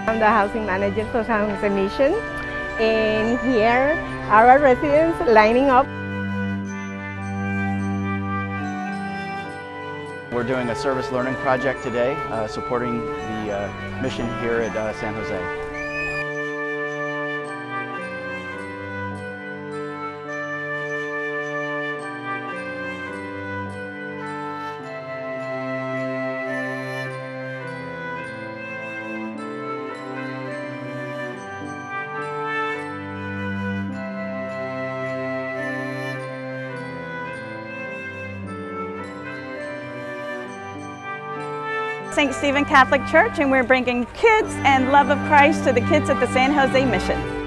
I'm the housing manager for San Jose Mission, and here are our residents lining up. We're doing a service learning project today, supporting the mission here at San Jose. St. Stephen Catholic Church, and we're bringing kids and love of Christ to the kids at the San Jose Mission.